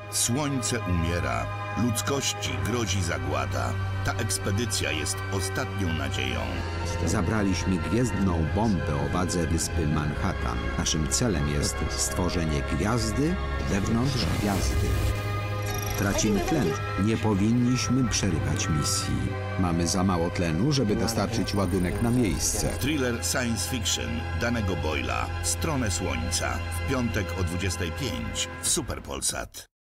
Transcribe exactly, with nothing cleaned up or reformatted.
Słońce umiera, ludzkości grozi zagłada. Ta ekspedycja jest ostatnią nadzieją. Zabraliśmy gwiezdną bombę o wadze wyspy Manhattan. Naszym celem jest stworzenie gwiazdy wewnątrz gwiazdy. Tracimy tlen. Nie powinniśmy przerywać misji. Mamy za mało tlenu, żeby dostarczyć ładunek na miejsce. Thriller science fiction Danego Boyla. Stronę Słońca. W piątek o dwudziestej piątej w Super Polsat.